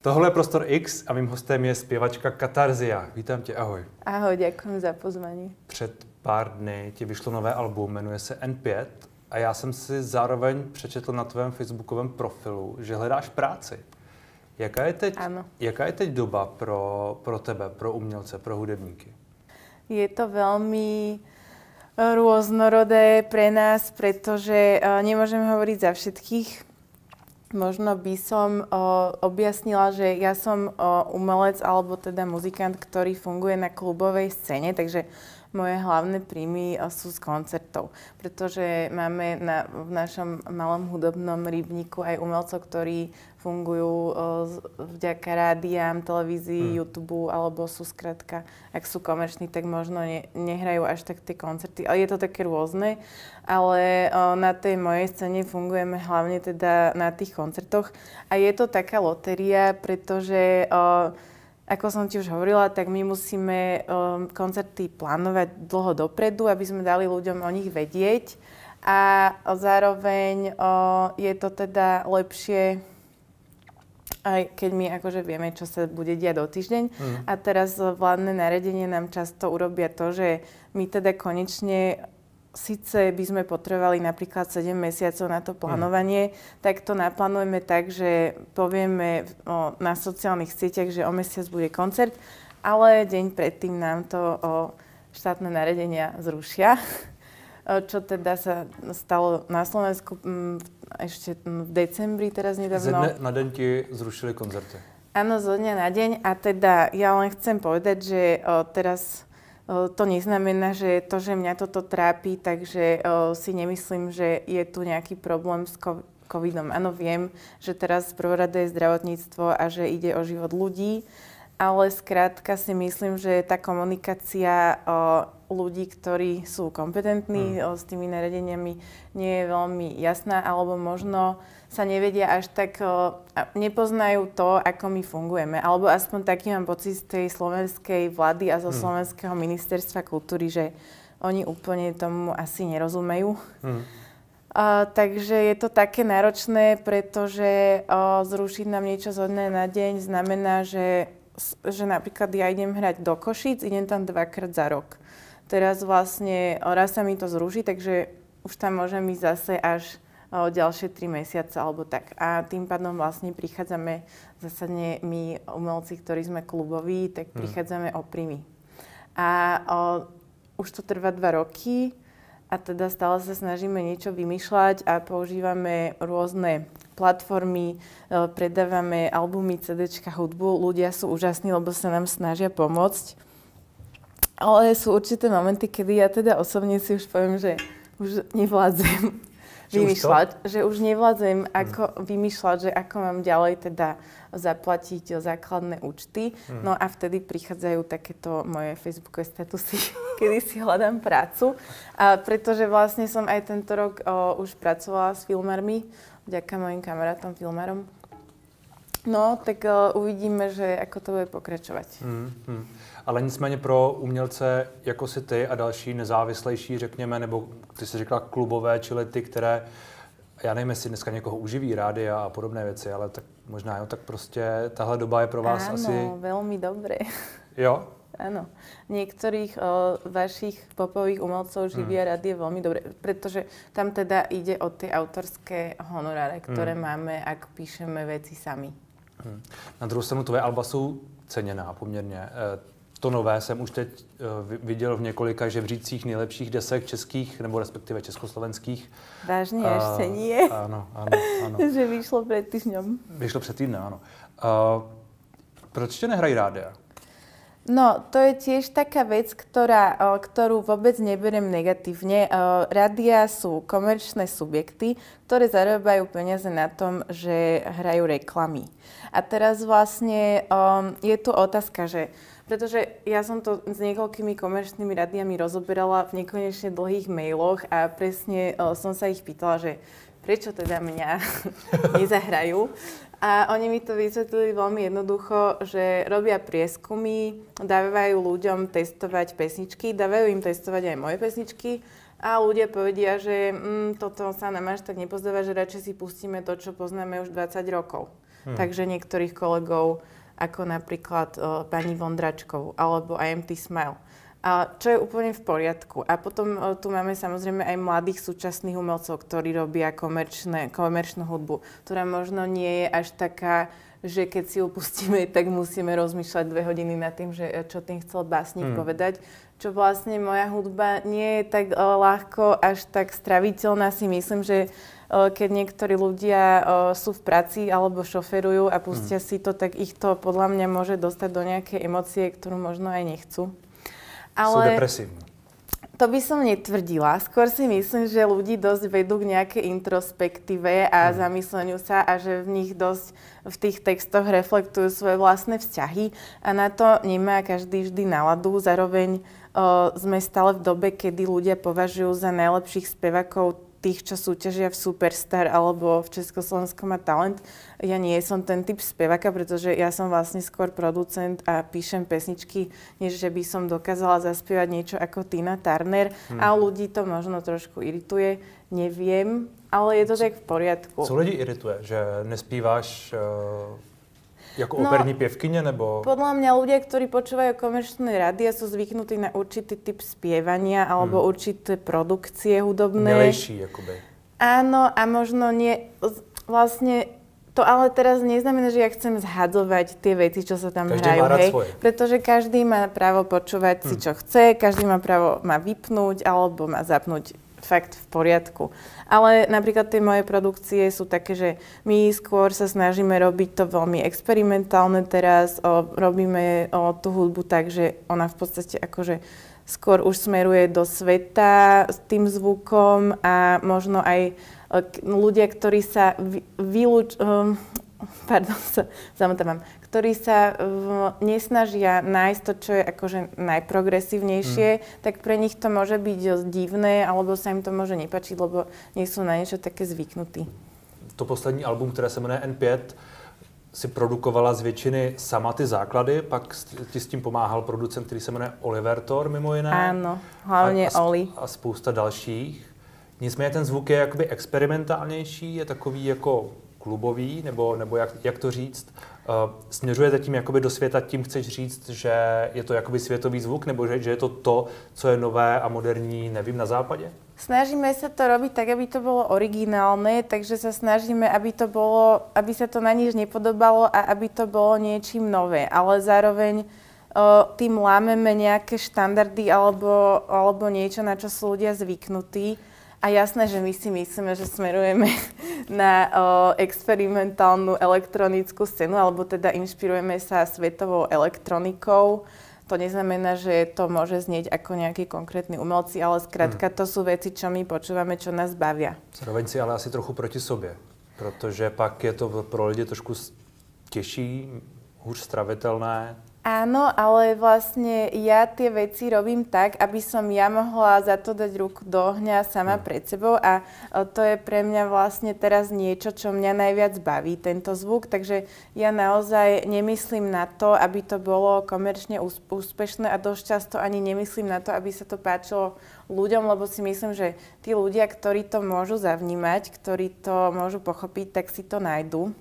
Tohle je Prostor X a mým hostem je zpěvačka Katarzia. Vítám tě, ahoj. Ahoj, děkuji za pozvání. Před pár dny ti vyšlo nové album, jmenuje se N5 a já jsem si zároveň přečetl na tvém facebookovém profilu, že hledáš práci. Jaká je teď doba pro tebe, pro umělce, pro hudebníky? Je to veľmi rôznorodé pre nás, pretože nemôžem hovoriť za všetkých. Možno by som objasnila, že ja som umelec alebo teda muzikant, ktorý funguje na klubovej scéne, takže moje hlavné príjmy sú z koncertov, pretože máme v našom malom hudobnom rybníku aj umelcov, ktorí fungujú vďaka rádiám, televízii, YouTube, alebo sú skrátka, ak sú komerční, tak možno nehrajú až tak tie koncerty. Ale je to také rôzne, ale na tej mojej scéne fungujeme hlavne teda na tých koncertoch. A je to taká lotéria, pretože ako som ti už hovorila, tak my musíme koncerty plánovať dlho dopredu, aby sme dali ľuďom o nich vedieť. A zároveň je to teda lepšie, aj keď my akože vieme, čo sa bude diať o týždeň. A teraz vládne nariadenie nám často urobia to, že my teda konečne síce by sme potrebovali napríklad 7 mesiacov na to plánovanie, tak to naplánujeme tak, že povieme na sociálnych sieťach, že o mesiac bude koncert, ale deň predtým nám to štátne nariadenia zrušia. Čo teda sa stalo na Slovensku ešte v decembri teraz nedávno. Ze dne na deň ti zrušili koncerty. Áno, zo dňa na deň a teda ja len chcem povedať, že teraz to neznamená, že to, že mňa toto trápi, takže si nemyslím, že je tu nejaký problém s covidom. Áno, viem, že teraz prvoradé je zdravotníctvo a že ide o život ľudí, ale skrátka si myslím, že tá komunikácia ľudí, ktorí sú kompetentní s tými nariadeniami, nie je veľmi jasná, alebo možno sa nevedia až tak, nepoznajú to, ako my fungujeme. Alebo aspoň taký mám pocit z tej slovenskej vlády a zo slovenského ministerstva kultúry, že oni úplne tomu asi nerozumejú. Takže je to také náročné, pretože zrušiť nám niečo zo dňa na deň znamená, že napríklad ja idem hrať do Košíc, idem tam 2-krát za rok. Teraz vlastne raz sa mi to zruší, takže už tam môžem ísť zase až ďalšie 3 mesiace alebo tak. A tým pádom vlastne prichádzame, zásadne my umelci, ktorí sme kluboví, tak prichádzame o príjmy. A už to trvá 2 roky a teda stále sa snažíme niečo vymýšľať a používame rôzne platformy, predávame albumy, CDčka, hudbu. Ľudia sú úžasní, lebo sa nám snažia pomôcť. Ale sú určité momenty, kedy ja teda osobne si už poviem, že už nevládzem vymýšľať, že už nevládzem ako vymýšľať, že ako mám ďalej teda zaplatiť základné účty. No a vtedy prichádzajú takéto moje facebookové statusy, kedy si hľadám prácu. A pretože vlastne som aj tento rok už pracovala s filmármi, vďaka mojim kamarátom filmárom. No, tak uvidíme, že ako to bude pokračovat. Ale nicméně pro umělce, jako si ty a další nezávislejší, řekněme, nebo ty jsi řekla klubové, čili ty, které, já nevím, jestli dneska někoho uživí rádia a podobné věci, ale tak možná, jo, tak prostě tahle doba je pro vás asi... Áno, veľmi dobré. Jo? Áno. Niektorých vašich popových umelcov živia rádio veľmi dobre, pretože tam teda ide o tie autorské honoráre, ktoré máme, ak píšeme veci sami. Na druhou stranu tvoje alba jsou ceněná poměrně. To nové jsem už teď viděl v několika žebřících nejlepších desek českých, nebo respektive československých. Vážně, ještě nie? Ano. Že vyšlo před týždňom. Vyšlo před týdnem, ano. Proč tě nehrají rádia? No, to je tiež taká vec, ktorú vôbec neberiem negatívne. Rádia sú komerčné subjekty, ktoré zarábajú peniaze na tom, že hrajú reklamy. A teraz vlastne je tu otázka, že pretože ja som to s niekoľkými komerčnými rádiami rozoberala v nekonečne dlhých mailoch a presne som sa ich pýtala, že prečo teda mňa nezahrajú. A oni mi to vysvetlili veľmi jednoducho, že robia prieskumy, dávajú ľuďom testovať pesničky, dávajú im testovať aj moje pesničky a ľudia povedia, že toto sa nám až tak nepozdáva, že radšej si pustíme to, čo poznáme už 20 rokov. Takže niektorých kolegov, ako napríklad pani Vondračkovú alebo IMT Smile. Čo je úplne v poriadku. A potom tu máme samozrejme aj mladých súčasných umelcov, ktorí robia komerčnú hudbu, ktorá možno nie je až taká, že keď si ju pustíme, tak musíme rozmýšľať 2 hodiny nad tým, že čo tým chcel básnik povedať. Čo vlastne moja hudba nie je tak ľahko, až tak straviteľná, si myslím, že keď niektorí ľudia sú v práci alebo šoferujú a pustia si to, tak ich to podľa mňa môže dostať do nejakej emócie, ktorú možno aj nechcú. Ale sú depresívni. To by som netvrdila. Skôr si myslím, že ľudí dosť vedú k nejakej introspektíve a zamysleniu sa a že v nich dosť v tých textoch reflektujú svoje vlastné vzťahy a na to nemá každý vždy náladu. Zároveň sme stále v dobe, kedy ľudia považujú za najlepších spevákov tých, čo súťažia v Superstar alebo v Československom má talent. Ja nie som ten typ speváka, pretože ja som vlastne skôr producent a píšem pesničky, než že by som dokázala zaspievať niečo ako Tina Turner. A ľudí to možno trošku irituje, neviem, ale je to tak v poriadku. Co lidi irituje? Že nespíváš jako operní pěvkyně, nebo? Podľa mňa ľudia, ktorí počúvajú komerčné rádia, sú zvyknutí na určitý typ spievania alebo určité produkcie hudobné. Milejší, jakoby. Áno, a možno nie, vlastne to ale teraz neznamená, že ja chcem zhadzovať tie veci, čo sa tam každý hrajú, má rád hej. svoje. Pretože každý má právo počúvať si, čo chce, každý má právo má vypnúť alebo má zapnúť, fakt v poriadku. Ale napríklad tie moje produkcie sú také, že my skôr sa snažíme robiť to veľmi experimentálne teraz, robíme tú hudbu tak, že ona v podstate akože skôr už smeruje do sveta s tým zvukom a možno aj ľudia, ktorí sa ktorí sa nesnažia nájsť to, čo je akože najprogresívnejšie, tak pre nich to môže byť divné, alebo sa im to môže nepáčiť, lebo nie sú na niečo také zvyknutí. To poslední album, které se jmenuje N5, si produkovala z většiny sama ty základy, pak ti s tím pomáhal producent, který se jmenuje Oliver Thor, mimo jiné. Áno, hlavne Oli. A spousta dalších. Nicméně ten zvuk je jakoby experimentálnější, je takový jako klubový, nebo jak to říct. Směřujete tím jakoby do světa, tím chceš říct, že je to jakoby světový zvuk, nebo že je to, co je nové a moderní, nevím, na západě? Snažíme sa to robiť tak, aby to bolo originálne, takže sa snažíme, aby sa to na nič nepodobalo a aby to bolo niečím nové. Ale zároveň tým lámeme nejaké štandardy alebo niečo, na čo sú ľudia zvyknutí. A jasné, že my si myslíme, že smerujeme na experimentálnu elektronickú scénu, alebo teda inšpirujeme sa svetovou elektronikou. To neznamená, že to môže znieť ako nejakí konkrétni umelci, ale skrátka to sú veci, čo my počúvame, čo nás bavia. Zároveň si ale asi trochu proti sobě, protože pak je to pro lidi trošku těžší, hůř stravitelné. Áno, ale vlastne ja tie veci robím tak, aby som ja mohla za to dať ruku do ohňa sama pred sebou a to je pre mňa vlastne teraz niečo, čo mňa najviac baví, tento zvuk, takže ja naozaj nemyslím na to, aby to bolo komerčne úspešné a dosť často ani nemyslím na to, aby sa to páčilo ľuďom, lebo si myslím, že tí ľudia, ktorí to môžu zavnímať, ktorí to môžu pochopiť, tak si to nájdu.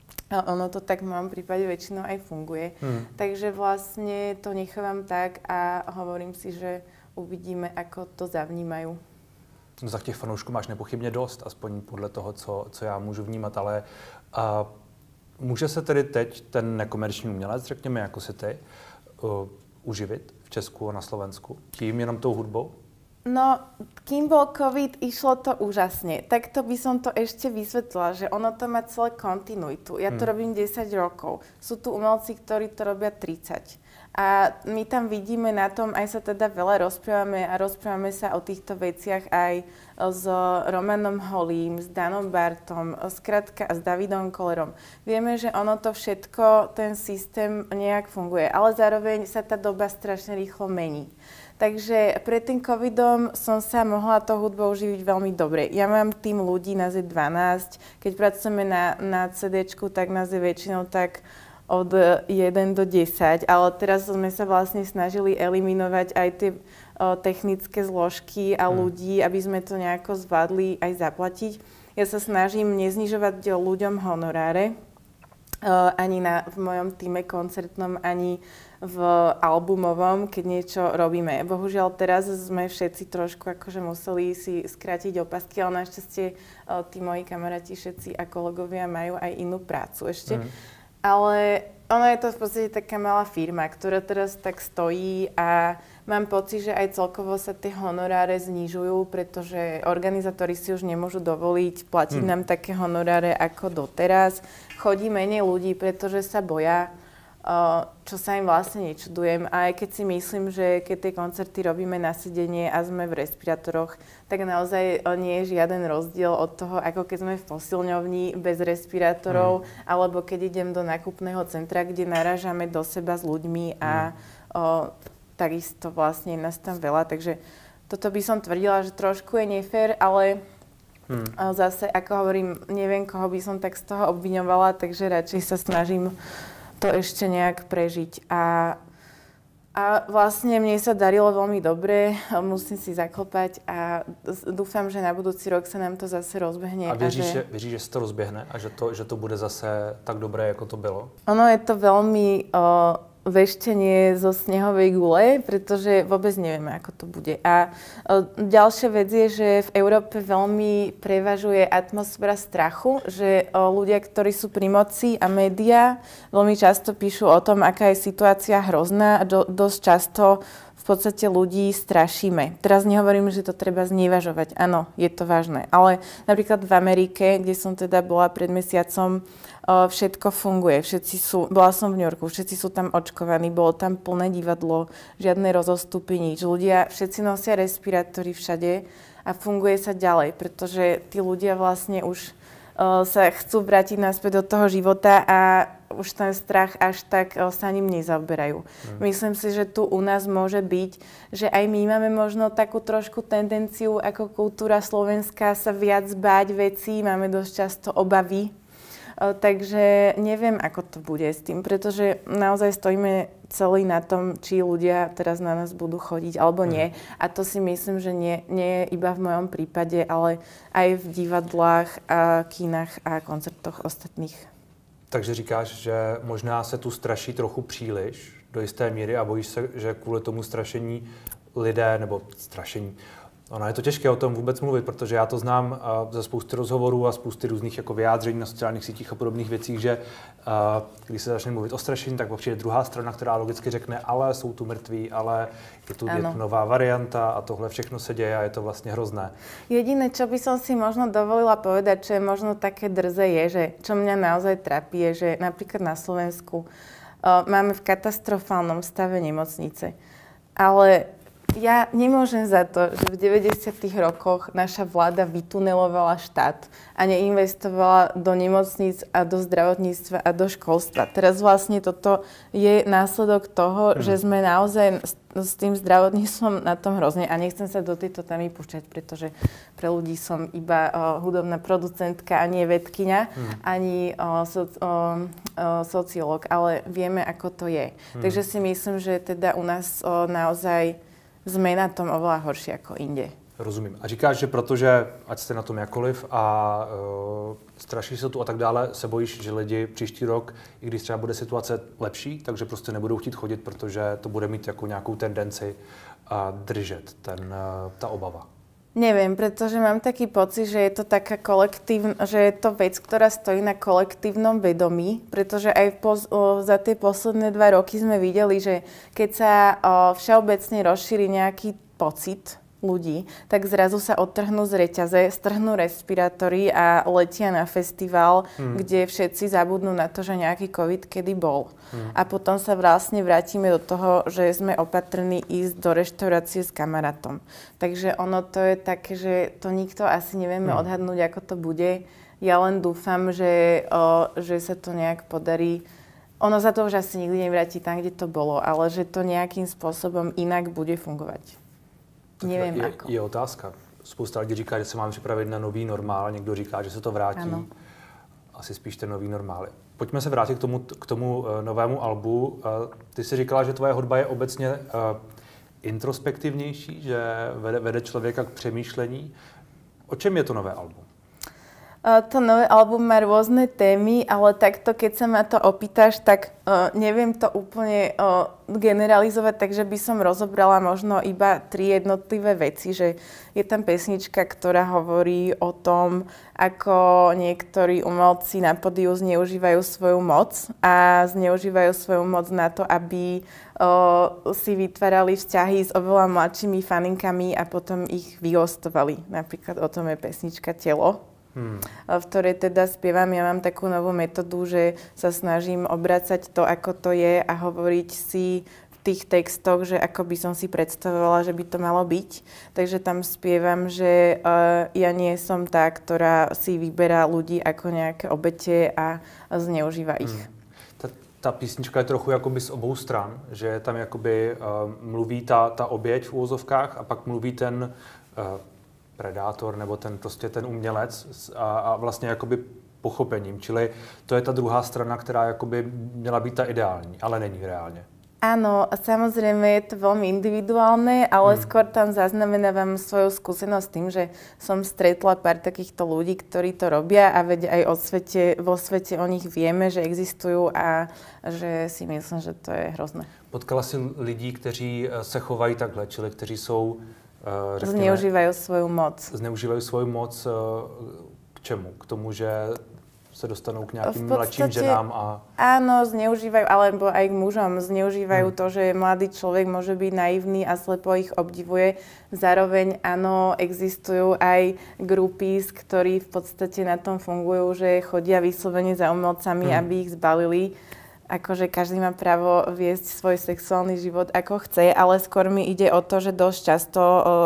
A ono to tak v mojom prípade väčšinou aj funguje. Takže vlastne to nechávam tak a hovorím si, že uvidíme, ako to zavnímajú. No tak těch fanoušků máš nepochybně dost, aspoň podle toho, co já můžu vnímat, ale může se tedy teď ten nekomerční umělec, řekněme jako si ty, uživit v Česku a na Slovensku? Tím jenom tou hudbou? No, kým bol COVID, išlo to úžasne. Takto by som to ešte vysvetlila, že ono to má celé kontinuitu. Ja to robím 10 rokov. Sú tu umelci, ktorí to robia 30. A my tam vidíme na tom, aj sa teda veľa rozprávame a rozprávame sa o týchto veciach aj s Romanom Holým, s Danom Bartom, skrátka s Davidom Kollerom. Vieme, že ono to všetko, ten systém nejak funguje, ale zároveň sa tá doba strašne rýchlo mení. Takže pred tým covidom som sa mohla to hudbou živiť veľmi dobre. Ja mám tým ľudí na Z12, keď pracujeme na CDčku, tak nás je väčšinou tak od 1 do 10, ale teraz sme sa vlastne snažili eliminovať aj tie technické zložky a ľudí, aby sme to nejako zvládli aj zaplatiť. Ja sa snažím neznižovať ľuďom honoráre, ani v mojom týme koncertnom, ani v albumovom, keď niečo robíme. Bohužiaľ teraz sme všetci trošku akože museli si skrátiť opasky, ale našťastie tí moji kamaráti všetci a kolegovia majú aj inú prácu ešte. Ale ono je to v podstate taká malá firma, ktorá teraz tak stojí a mám pocit, že aj celkovo sa tie honoráre znižujú, pretože organizátori si už nemôžu dovoliť platiť nám také honoráre ako doteraz. Chodí menej ľudí, pretože sa boja, čo sa im vlastne nečudujem. A aj keď si myslím, že keď tie koncerty robíme na sedenie a sme v respirátoroch, tak naozaj nie je žiaden rozdiel od toho, ako keď sme v posilňovni bez respirátorov, alebo keď idem do nákupného centra, kde narážame do seba s ľuďmi a takisto vlastne nás tam veľa. Takže toto by som tvrdila, že trošku je nefér, ale zase, ako hovorím, neviem, koho by som tak z toho obviňovala, takže radšej sa snažím to ešte nejak prežiť. A vlastne mne sa darilo veľmi dobre, musím si zaklopať a dúfam, že na budúci rok sa nám to zase rozbehne. A věříš, že se to rozběhne a že to bude zase tak dobré, jako to bylo? Ono je to veľmi veštenie zo snehovej gule, pretože vôbec nevieme, ako to bude. A ďalšia vec je, že v Európe veľmi prevažuje atmosféra strachu, že ľudia, ktorí sú pri moci a médiá, veľmi často píšu o tom, aká je situácia hrozná a dosť často v podstate ľudí strašíme. Teraz nehovorím, že to treba znevažovať. Áno, je to vážne. Ale napríklad v Amerike, kde som teda bola pred mesiacom, všetko funguje. Bola som v New Yorku, všetci sú tam očkovaní, bolo tam plné divadlo, žiadne rozostupy, nič. Ľudia, všetci nosia respirátory všade a funguje sa ďalej, pretože tí ľudia vlastne už sa chcú vrátiť naspäť do toho života a už ten strach až tak sa ním nezaoberajú. Myslím si, že tu u nás môže byť, že aj my máme možno takú trošku tendenciu ako kultúra slovenská sa viac báť vecí, máme dosť často obavy. Takže neviem, ako to bude s tým, pretože naozaj stojíme celý na tom, či ľudia teraz na nás budú chodiť alebo nie. A to si myslím, že nie je iba v mojom prípade, ale aj v divadlách, a kinách a koncertoch ostatných. Takže říkáš, že možná se tu straší trochu příliš do jisté míry a bojíš se, že kvůli tomu strašení lidé, nebo strašení, ono je to těžké o tom vůbec mluvit, protože já to znám ze spousty rozhovorů a spousty různých jako vyjádření na sociálních sítích a podobných věcích, že když se začne mluvit o strašení, tak přijde druhá strana, která logicky řekne, ale jsou tu mrtví, ale je tu nová varianta a tohle všechno se děje a je to vlastně hrozné. Jediné, čo by som si možno dovolila povedať, čo je možno také drze, je, že čo mňa naozaj trápi, je, že napríklad na Slovensku máme v katastrofálnom stave nemocnice, ale ja nemôžem za to, že v 90. rokoch naša vláda vytunelovala štát a neinvestovala do nemocníc a do zdravotníctva a do školstva. Teraz vlastne toto je následok toho, že sme naozaj s tým zdravotníctvom na tom hrozne a nechcem sa do tejto témy púšťať, pretože pre ľudí som iba hudobná producentka a nie vedkyňa, ani sociológ, ale vieme, ako to je. Takže si myslím, že teda u nás naozaj sme na tom oveľa horšie ako inde. Rozumím. A říkáš, že protože, ať jste na tom jakoliv a straší se tu a tak dále, se bojíš, že lidi příští rok, i když třeba bude situace lepší, takže prostě nebudou chtít chodit, protože to bude mít jako nějakou tendenci držet ta obava. Neviem, pretože mám taký pocit, že je to taká že je to vec, ktorá stojí na kolektívnom vedomí, pretože aj za tie posledné 2 roky sme videli, že keď sa všeobecne rozšíri nejaký pocit ľudí, tak zrazu sa odtrhnú z reťaze, strhnú respirátory a letia na festival, kde všetci zabudnú na to, že nejaký COVID kedy bol. A potom sa vlastne vrátime do toho, že sme opatrní ísť do reštaurácie s kamarátom. Takže ono to je také, že to nikto asi nevieme odhadnúť, ako to bude. Ja len dúfam, že sa to nejak podarí. Ono sa to už asi nikdy nevráti tam, kde to bolo, ale že to nejakým spôsobom inak bude fungovať. Nevím ako. Je otázka. Spousta lidí říká, že se máme připravit na nový normál, někdo říká, že se to vrátí. Ano. Asi spíš ten nový normál. Pojďme se vrátit k tomu novému albu. Ty jsi říkala, že tvoje hudba je obecně introspektivnější, že vede člověka k přemýšlení. O čem je to nové album? To nové album má rôzne témy, ale takto, keď sa ma to opýtaš, tak neviem to úplne generalizovať, takže by som rozobrala možno iba 3 jednotlivé veci, že je tam pesnička, ktorá hovorí o tom, ako niektorí umelci na pódiu zneužívajú svoju moc a zneužívajú svoju moc na to, aby si vytvárali vzťahy s oveľa mladšími faninkami a potom ich vyhostovali. Napríklad o tom je pesnička Telo. V ktorej teda spievam. Ja mám takú novú metódu, že sa snažím obracať to, ako to je a hovoriť si v tých textoch, že ako by som si predstavovala, že by to malo byť. Takže tam spievam, že ja nie som tá, ktorá si vyberá ľudí ako nejaké obete a zneužíva ich. Ta písnička je trochu jakoby z obou stran, že tam jakoby mluví ta oběť v úvozovkách a pak mluví ten predátor nebo ten umělec a vlastně jakoby pochopením. Čili to je ta druhá strana, která jakoby měla být ta ideální, ale není reálně. Áno, samozrejme je to veľmi individuálne, ale skôr tam zaznamenávam svoju skúsenosť tým, že som stretla pár takýchto ľudí, ktorí to robia a veď aj vo svete o nich vieme, že existujú a že si myslím, že to je hrozné. Potkala si lidí, kteří se chovají takhle, čili kteří jsou řekněme, zneužívajú svoju moc. K čemu? K tomu, že se dostanou k nejakým mladším ženám a... Áno, zneužívajú, alebo aj k mužom. Zneužívajú to, že mladý človek môže byť naivný a slepo ich obdivuje. Zároveň áno, existujú aj groupies, ktorí v podstate na tom fungujú, že chodia vyslovene za umelcami, aby ich zbalili. Akože každý má právo viesť svoj sexuálny život ako chce, ale skôr mi ide o to, že dosť často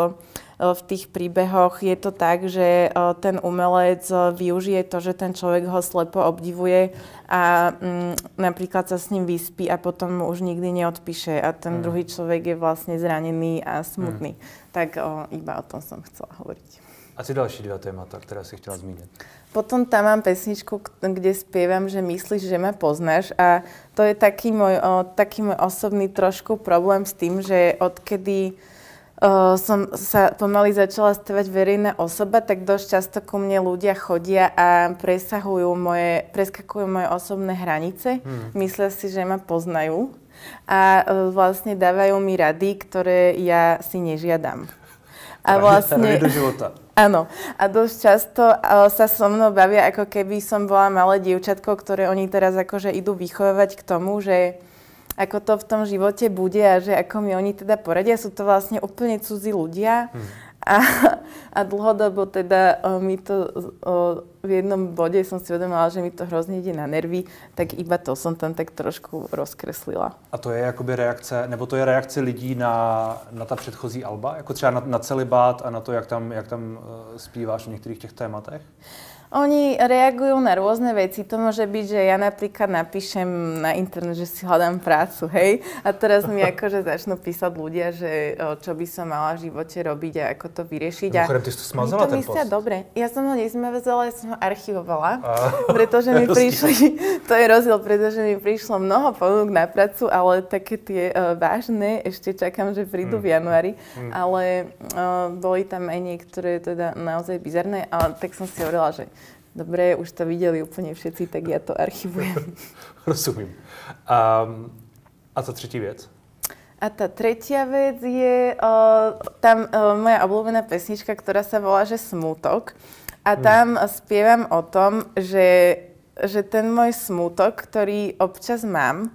v tých príbehoch je to tak, že ten umelec využije to, že ten človek ho slepo obdivuje a napríklad sa s ním vyspí a potom mu už nikdy neodpíše a ten druhý človek je vlastne zranený a smutný. Tak iba o tom som chcela hovoriť. A ty další 2 témata, ktoré si chcela zmínit? Potom tam mám pesničku, kde spievam, že myslíš, že ma poznáš a to je taký môj osobný trošku problém s tým, že odkedy som sa pomaly začala stavať verejná osoba, tak dosť často ku mne ľudia chodia a preskakujú moje osobné hranice. Myslia si, že ma poznajú a vlastne dávajú mi rady, ktoré ja si nežiadam. A vlastne... do života. Áno. A dosť často sa so mnou bavia, ako keby som bola malé dievčatko, ktoré oni teraz akože idú vychovávať k tomu, že ako to v tom živote bude a že ako mi oni teda poradia. Sú to vlastne úplne cudzí ľudia a dlhodobo teda mi to v jednom bode som si uvedomila, že mi to hrozne ide na nervy, tak iba to som tam tak trošku rozkreslila. A to je jakoby reakce, nebo to je reakce lidí na ta předchozí alba? Jako třeba na celibát a na to, jak tam zpíváš o některých těch tématech? Oni reagujú na rôzne veci. To môže byť, že ja napríklad napíšem na internet, že si hľadám prácu, hej? A teraz mi akože začnú písať ľudia, že čo by som mala v živote robiť a ako to vyriešiť. Mimochodem, ty si to smazala ten post. Dobre. Ja som ho nezmazala, ja som ho archivovala, pretože mi prišli, to je rozdiel, pretože mi prišlo mnoho ponúk na prácu, ale také tie vážne, ešte čakám, že prídu v januári, ale boli tam aj niektoré teda naozaj bizarné, ale tak som si hovorila, že dobre, už to videli úplne všetci, tak ja to archivujem. Rozumím. A ta třetí věc? A tá tretia vec je tam moja obľúbená pesnička, ktorá sa volá, že Smútok. A tam spievam o tom, že ten môj smútok, ktorý občas mám,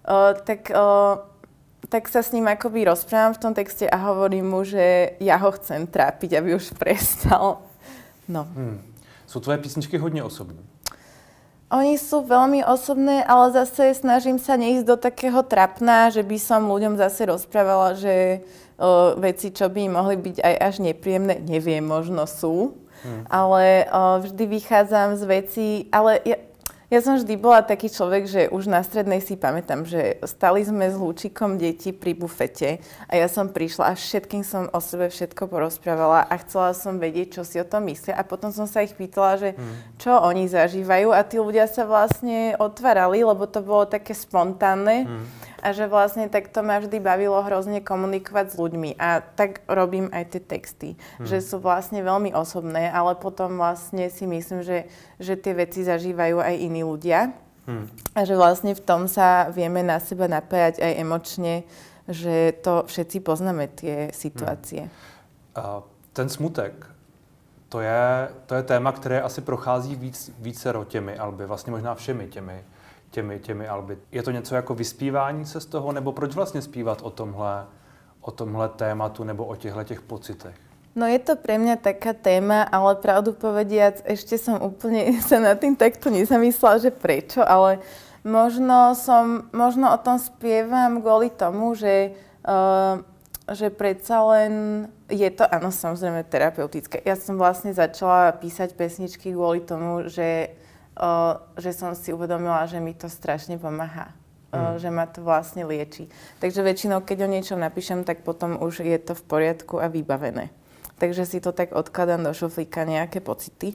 tak sa s ním akoby rozprávam v tom texte a hovorím mu, že ja ho chcem trápiť, aby už prestal. No. Sú tvoje písničky hodne osobné? Oni sú veľmi osobné, ale zase snažím sa neísť do takého trapna, že by som ľuďom zase rozprávala, že veci, čo by mohli byť aj až nepríjemné, neviem, možno sú. Ale vždy vychádzam z vecí, ale ja som vždy bola taký človek, že už na strednej si pamätám, že stali sme s Lúčikom deti pri bufete a ja som prišla a všetkým som o sebe všetko porozprávala a chcela som vedieť, čo si o tom myslia a potom som sa ich pýtala, že čo oni zažívajú a tí ľudia sa vlastne otvárali, lebo to bolo také spontánne a že vlastne tak to ma vždy bavilo hrozne komunikovať s ľuďmi a tak robím aj tie texty, že sú vlastne veľmi osobné, ale potom vlastne si myslím, že tie veci zažívajú aj iní ľudia a že vlastne v tom sa vieme na seba napájať aj emočne, že to všetci poznáme tie situácie. Ten smutek, to je téma, které asi prochází vícero těmi alby, vlastně možná všemi těmi alby. Je to něco jako vyspívání se z toho, nebo proč vlastně zpívat o tomhle tématu nebo o těch pocitech? No je to pre mňa taká téma, ale pravdu povediac, ešte som úplne sa nad tým takto nezamyslela, že prečo, ale možno o tom spievam kvôli tomu, že predsa len je to, áno, samozrejme terapeutické. Ja som vlastne začala písať pesničky kvôli tomu, že som si uvedomila, že mi to strašne pomáha. Že ma to vlastne lieči. Takže väčšinou, keď o niečom napíšem, tak potom už je to v poriadku a vybavené. Takže si to tak odkladám do šuflíka, nejaké pocity.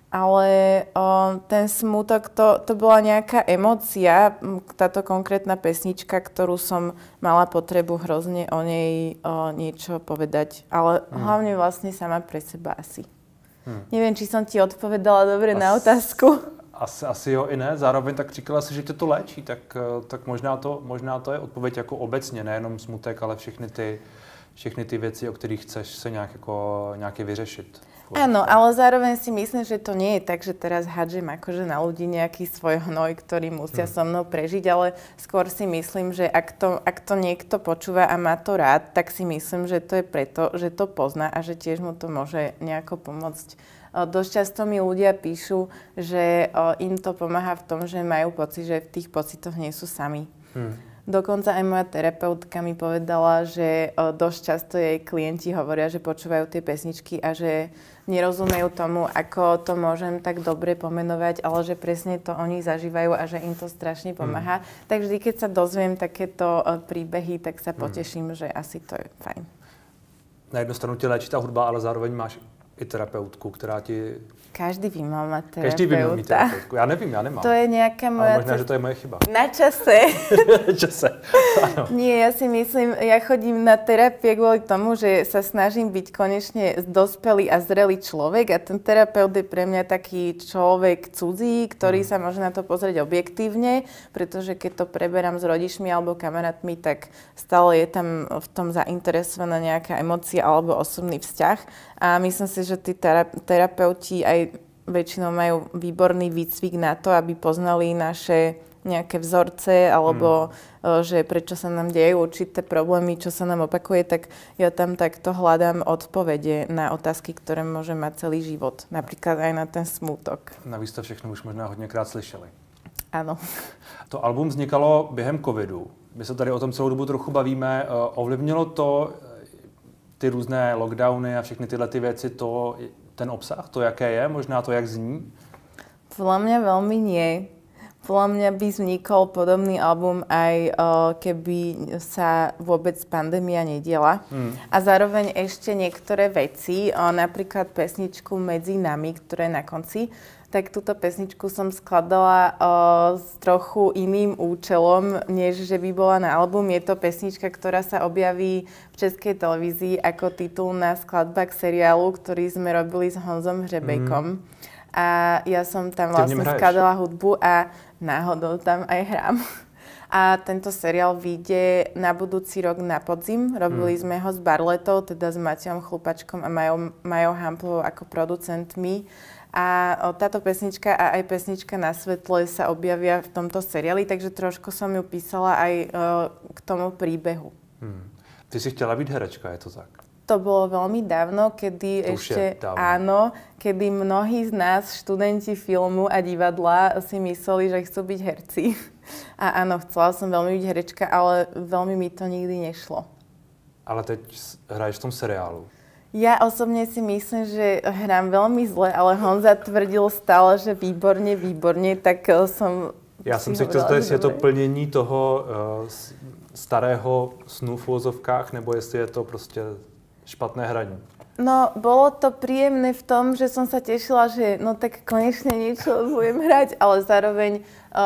Ale ten smutok, to bola nejaká emócia, táto konkrétna pesnička, ktorú som mala potrebu hrozne o nej niečo povedať. Ale hlavne vlastne sama pre seba asi. Neviem, či som ti odpovedala dobre na otázku. Asi jo i ne. Zároveň tak říkala si, že tě to léčí, tak možná to je odpověď jako obecně, nejenom smutek, ale všechny ty věci, o kterých chceš se nějaké vyřešit. Áno, ale zároveň si myslím, že to nie je tak, že teraz hádžem akože na ľudí nejaký svoj hnoj, ktorý musia so mnou prežiť, ale skôr si myslím, že ak to niekto počúva a má to rád, tak si myslím, že to je preto, že to pozná a že tiež mu to môže nejako pomôcť. Dosť často mi ľudia píšu, že im to pomáha v tom, že majú pocit, že v tých pocitoch nie sú sami. Dokonca aj moja terapeutka mi povedala, že dosť často jej klienti hovoria, že počúvajú tie pesničky a že nerozumejú tomu, ako to môžem tak dobre pomenovať, ale že presne to oni zažívajú a že im to strašne pomáha. Tak vždy, keď sa dozviem takéto príbehy, tak sa poteším, že asi to je fajn. Na jednu stranu tě léčí ta hudba, ale zároveň máš i terapeutku, která ti... Každý by mal mať terapeuta. Každý by mal mít terapeutku. Já nevím, já nemám. To je nejaká moja... Ale možná, že to je moje chyba. Na čase. Na čase, áno. Nie, ja si myslím, ja chodím na terapie kvôli tomu, že sa snažím byť konečne dospelý a zrelý človek a ten terapeut je pre mňa taký človek cudzí, ktorý sa môže na to pozrieť objektívne, pretože keď to preberám s rodičmi alebo kamarátmi, tak stále je tam v tom zainteresovaná nejaká emócia alebo osobný vzťah. A myslím si, že tí terapeuti aj väčšinou majú výborný výcvik na to, aby poznali naše nejaké vzorce alebo že prečo sa nám dejú určité problémy, čo sa nám opakuje, tak ja tam takto hľadám odpovede na otázky, ktoré môže mať celý život. Napríklad aj na ten smútok. Navíc to všechno už možná hodněkrát slyšeli. Áno. To album vznikalo během covidu. My se tady o tom celou dobu trochu bavíme. Ovlivnilo to ty různé lockdowny a všechny tyhle ty věci, ten obsah, to jaké je, možná to jak zní? Podľa mňa veľmi nie. Podľa mňa by vznikol podobný album aj keby sa vôbec pandémia nediela. A zároveň ešte niektoré veci, napríklad pesničku Medzi nami, ktorá je na konci, tak túto pesničku som skladala s trochu iným účelom, než že by bola na album. Je to pesnička, ktorá sa objaví v Českej televízii ako titulná skladba k seriálu, ktorý sme robili s Honzom Hřebejkom. A ja som tam vlastne skladala hudbu a náhodou tam aj hrám. A tento seriál vyjde na budúci rok na podzim. Robili sme ho s Barletou, teda s Matejom Chlupačkom a Majou Hamplovou ako producentmi. A táto pesnička a aj pesnička Na svetle sa objavia v tomto seriáli, takže trošku som ju písala aj k tomu príbehu. Ty si chtěla být herečka, je to tak? To bolo veľmi dávno, kedy áno, kedy mnohí z nás, študenti filmu a divadla, si mysleli, že chcú byť herci. A áno, chcela som veľmi byť herečka, ale veľmi mi to nikdy nešlo. Ale teď hraješ v tom seriálu. Ja osobne si myslím, že hrám veľmi zle, ale Honza tvrdil stále, že výborne, tak som... Já jsem si chtěl zeptat, jestli je to plnění toho starého snu v uvozovkách, nebo jestli je to prostě špatné hraní. No, bolo to príjemné v tom, že som sa tešila, že no tak konečne niečo budem hrať, ale zároveň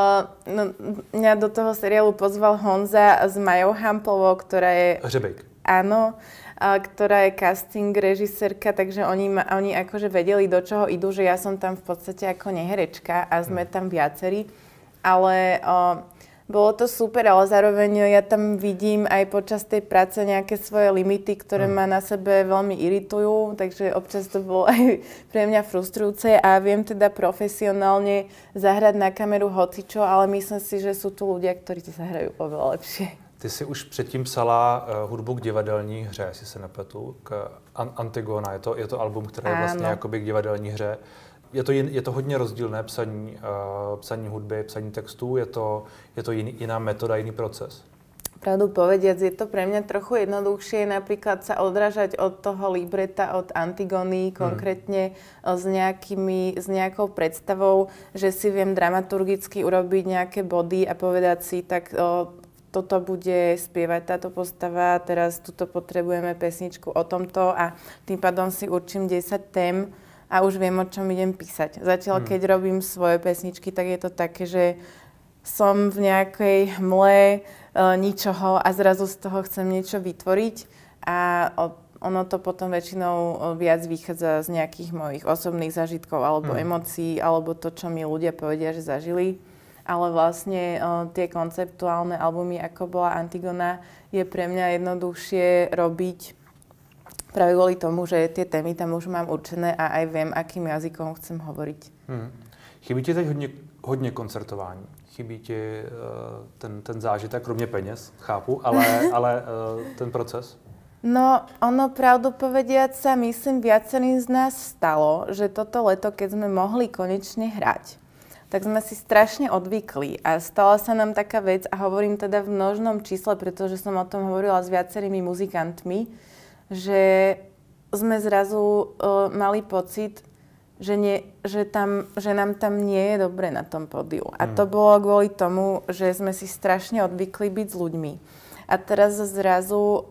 mňa do toho seriálu pozval Honza s Majou Hamplovou, ktorá je... Hřebejk. Áno, ktorá je casting režisérka, takže oni akože vedeli, do čoho idú, že ja som tam v podstate ako neherečka a sme tam viacerí, ale... Bolo to super, ale zároveň ja tam vidím aj počas tej práce nejaké svoje limity, ktoré ma na sebe veľmi iritujú, takže občas to bolo aj pre mňa frustrujúce a viem teda profesionálne zahrať na kameru hocičo, ale myslím si, že sú tu ľudia, ktorí to zahrajú oveľa lepšie. Ty jsi už předtím psala hudbu k divadelní hře, jestli se nepletu, k Antigona. Je to album, které je vlastně jakoby k divadelní hře. Je to hodně rozdílné psaní hudby, psaní textů, je to jiná metoda, jiný proces? Pravdu povediac, je to pre mňa trochu jednoduchšie napríklad sa odrážať od toho libreta, od Antigony, konkrétne s nejakou predstavou, že si viem dramaturgicky urobiť nejaké body a povedať si, tak toto bude spievať táto postava, teraz tuto potrebujeme pesničku o tomto a tým pádom si určím 10 tém, a už viem, o čom idem písať. Zatiaľ, keď robím svoje pesničky, tak je to také, že som v nejakej hmle ničoho a zrazu z toho chcem niečo vytvoriť a ono to potom väčšinou viac vychádza z nejakých mojich osobných zážitkov alebo emócií, alebo to, čo mi ľudia povedia, že zažili. Ale vlastne tie konceptuálne albumy, ako bola Antigona, je pre mňa jednoduchšie robiť práve kvôli tomu, že tie témy tam už mám určené a aj viem, akým jazykom chcem hovoriť. Chybí ti teď hodně koncertování? Chybí ti ten zážitek, kromě peněz, chápu, ale ten proces? No, ono pravdu povediac sa, myslím, viacerým z nás stalo, že toto leto, keď sme mohli konečne hrať, tak sme si strašne odvykli a stala sa nám taká vec, a hovorím teda v množnom čísle, pretože som o tom hovorila s viacerými muzikantmi, že sme zrazu mali pocit, že nám tam nie je dobre na tom pódiu. A to bolo kvôli tomu, že sme si strašne odvykli byť s ľuďmi. A teraz zrazu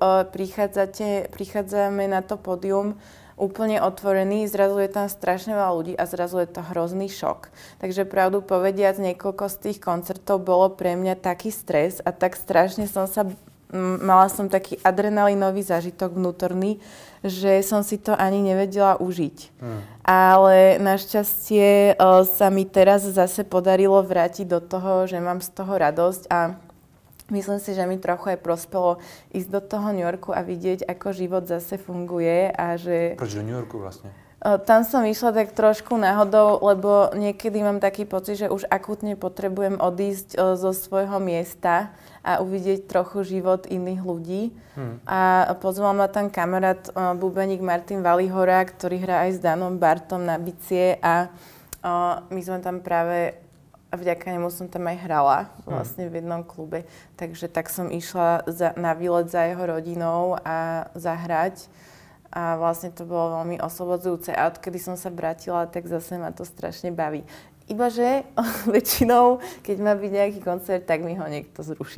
prichádzame na to pódium úplne otvorený, zrazu je tam strašne veľa ľudí a zrazu je to hrozný šok. Takže pravdu povediac, niekoľko z tých koncertov bolo pre mňa taký stres a tak strašne mala som taký adrenalinový zážitok vnútorný, že som si to ani nevedela užiť. Ale našťastie sa mi teraz zase podarilo vrátiť do toho, že mám z toho radosť a myslím si, že mi trochu aj prospelo ísť do toho New Yorku a vidieť, ako život zase funguje a že... Proč do New Yorku vlastne? Tam som išla tak trošku náhodou, lebo niekedy mám taký pocit, že už akútne potrebujem odísť zo svojho miesta a uvidieť trochu život iných ľudí. A pozval ma tam kamarát, bubeník Martin Valihora, ktorý hrá aj s Danom Bartom na bicie a my sme tam práve, vďaka nemu som tam aj hrala vlastne v jednom klube. Takže tak som išla na výlet za jeho rodinou a zahrať. A vlastne to bolo veľmi oslobodzujúce. A odkedy som sa vrátila, tak zase ma to strašne baví. Ibaže väčšinou, keď má byť nejaký koncert, tak mi ho niekto zruší.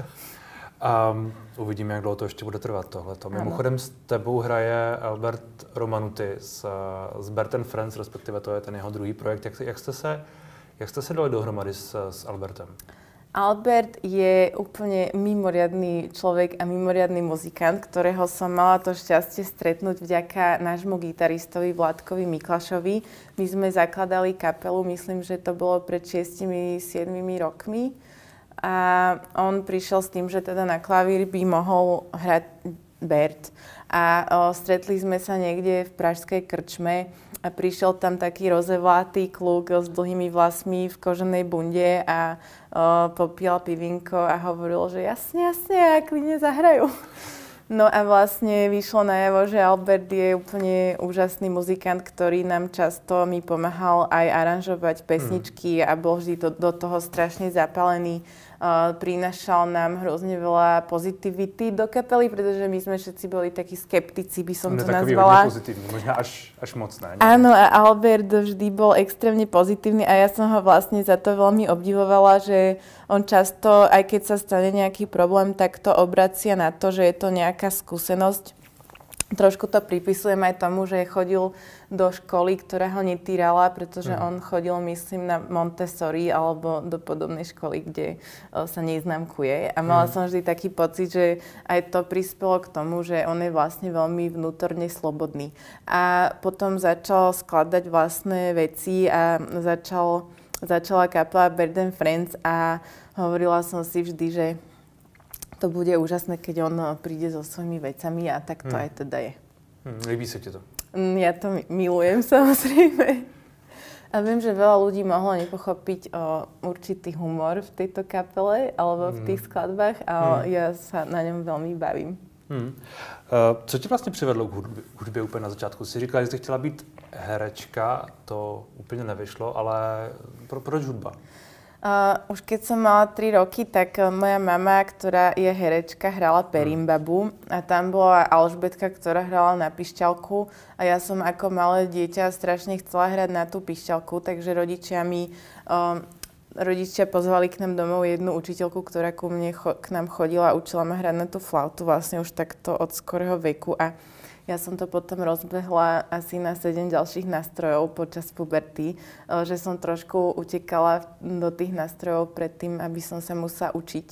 Uvidíme, jak dlouho to ještě bude trvat tohleto. Mimochodem s tebou hraje Albert Romanuty z Bert & Friends, respektive to je ten jeho druhý projekt. Jak jste se dali dohromady s Albertem? Albert je úplne mimoriadny človek a mimoriadny muzikant, ktorého som mala to šťastie stretnúť vďaka nášmu gitaristovi Vládkovi Miklašovi. My sme zakladali kapelu, myslím, že to bolo pred 6-7 rokmi. A on prišiel s tým, že teda na klavír by mohol hrať Bert. A stretli sme sa niekde v pražskej krčme a prišiel tam taký rozevlátý kluk s dlhými vlasmi v koženej bunde a popíjal pivinko a hovoril, že jasne, a klidne zahrajú. No a vlastne vyšlo najavo, že Albert je úplne úžasný muzikant, ktorý nám často mi pomáhal aj aranžovať pesničky a bol vždy do toho strašne zapálený. Prinášal nám hrozne veľa pozitivity do kapely, pretože my sme všetci boli takí skeptici, by som to nazvala. Takový hodne pozitívny, možno až moc ne. Áno, a Albert vždy bol extrémne pozitívny a ja som ho vlastne za to veľmi obdivovala, že on často, aj keď sa stane nejaký problém, tak to obracia na to, že je to nejaká skúsenosť trošku to pripisujem aj tomu, že chodil do školy, ktorá ho netýrala, pretože on chodil, myslím, na Montessori alebo do podobnej školy, kde sa neznámkuje. A mala som vždy taký pocit, že aj to prispelo k tomu, že on je vlastne veľmi vnútorne slobodný. A potom začal skladať vlastné veci a začala kapela Bird and Friends a hovorila som si vždy, že to bude úžasné, keď on príde so svojimi vecami a tak to aj teda je. Líbí sa ti to? Ja to milujem, samozrejme. A viem, že veľa ľudí mohlo nepochopiť určitý humor v tejto kapele alebo v tých skladbách a ja sa na ňom veľmi bavím. Co tě vlastně přivedlo k hudbě úplně na začátku? Jsi říkala, že jsi chtěla být herečka, to úplně nevyšlo, ale proč hudba? Už keď som mala 3 roky, tak moja mama, ktorá je herečka, hrala Perimbabu a tam bola Alžbetka, ktorá hrala na pišťalku a ja som ako malé dieťa strašne chcela hrať na tú pišťalku, takže rodičia pozvali k nám domov jednu učiteľku, ktorá k nám chodila a učila ma hrať na tú flautu vlastne už takto od skorého veku a ja som to potom rozbehla asi na 7 ďalších nástrojov počas puberty, že som trošku utekala do tých nástrojov predtým, aby som sa musela učiť.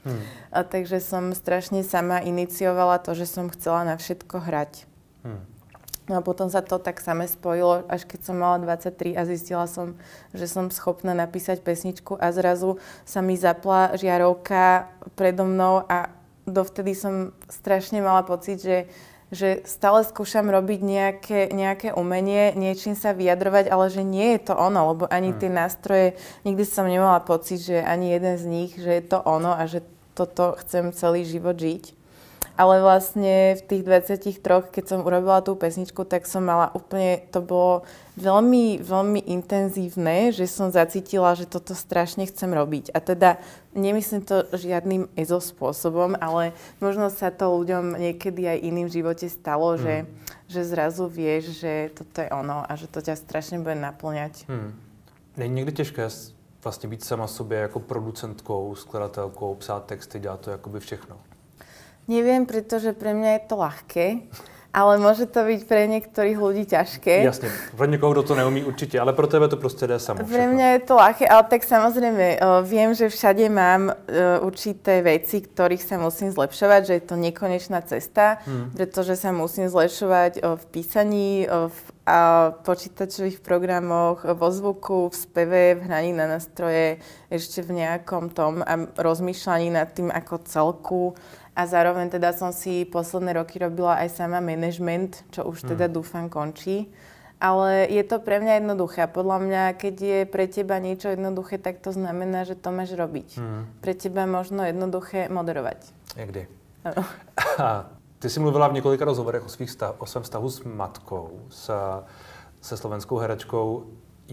Takže som strašne sama iniciovala to, že som chcela na všetko hrať. No a potom sa to tak same spojilo, až keď som mala 23 a zistila som, že som schopná napísať pesničku a zrazu sa mi zapla žiarovka predo mnou a dovtedy som strašne mala pocit, že stále skúšam robiť nejaké umenie, niečím sa vyjadrovať, ale že nie je to ono, lebo ani tie nástroje, nikdy som nemala pocit, že ani jeden z nich, že je to ono a že toto chcem celý život žiť. Ale vlastne v tých 23, keď som urobila tú pesničku, tak som mala úplne, to bolo veľmi, veľmi intenzívne, že som zacítila, že toto strašne chcem robiť. A teda nemyslím to žiadnym EZO spôsobom, ale možno sa to ľuďom niekedy aj iným v živote stalo, že zrazu vieš, že toto je ono a že to ťa strašne bude naplňať. Není někdy těžké vlastně být sama sobě jako producentkou, skladatelkou, psát texty, dělat to jakoby všechno? Neviem, pretože pre mňa je to ľahké, ale môže to byť pre niektorých ľudí ťažké. Jasne, pre niekoho, kto to neumí určite, ale pro tebe to proste jde samo. Pre mňa je to ľahké, ale tak samozrejme viem, že všade mám určité veci, ktorých sa musím zlepšovať, že je to nekonečná cesta, pretože sa musím zlepšovať v písaní, v počítačových programoch, vo zvuku, v speve, v hraní na nástroje, ešte v nejakom tom rozmýšľaní nad tým ako celku. A zároveň teda som si posledné roky robila aj sama management, čo už teda dúfam končí. Ale je to pre mňa jednoduché. Podľa mňa, keď je pre teba niečo jednoduché, tak to znamená, že to máš robiť. Pre teba možno jednoduché moderovať. Někdy. Ano. Ty jsi mluvila v několika rozhovorech o svém vztahu s matkou, se slovenskou herečkou.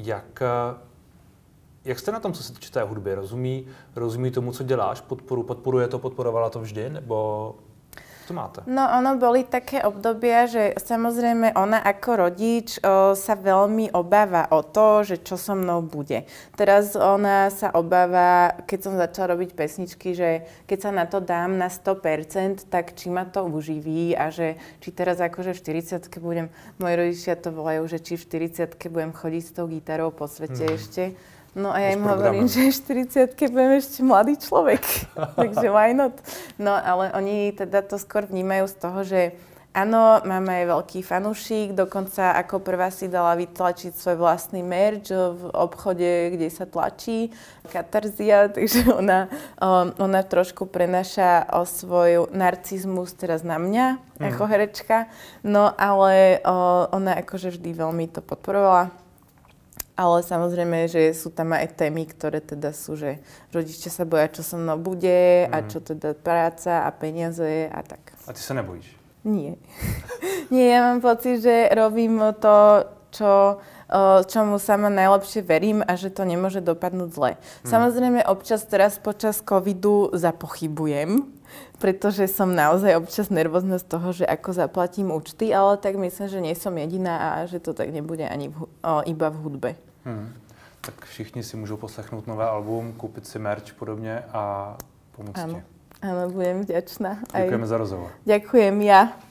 Jak jste na tom, co se týče té hudby? Rozumí tomu, co děláš? Podporovala to vždy? Nebo to máte? No, ono boli také obdobia, že samozrejme ona ako rodič sa veľmi obáva o to, že čo so mnou bude. Teraz ona sa obáva, keď som začala robiť pesničky, že keď sa na to dám na 100%, tak či ma to uživí a že či teraz akože v 40-ke budem, moji rodičia to volajú, že či v 40-ke budem chodiť s tou gitarou po svete ešte. No a ja im hovorím, že v 40-ke budem ešte mladý človek, takže why not? No ale oni teda to skôr vnímajú z toho, že áno, mama je veľký fanúšik, dokonca ako prvá si dala vytlačiť svoj vlastný merch v obchode, kde sa tlačí, Katarzia, takže ona trošku prenáša svoj narcizmus teraz na mňa ako herečka, no ale ona akože vždy veľmi to podporovala. Ale samozrejme, že sú tam aj témy, ktoré teda sú, že rodičia sa boja, čo so mnou bude a čo teda práca a peniaze a tak. A ty sa nebojíš? Nie. Nie, ja mám pocit, že robím to, čomu sama najlepšie verím a že to nemôže dopadnúť zle. Samozrejme, občas teraz počas covidu zapochybujem, pretože som naozaj občas nervózna z toho, že ako zaplatím účty, ale tak myslím, že nie som jediná a že to tak nebude ani iba v hudbe. Tak všichni si môžu poslechnout nové album, kúpiť si merch podobne a pomôcť ti. Áno, budem vďačná. Ďakujeme za rozhovor. Ďakujem ja.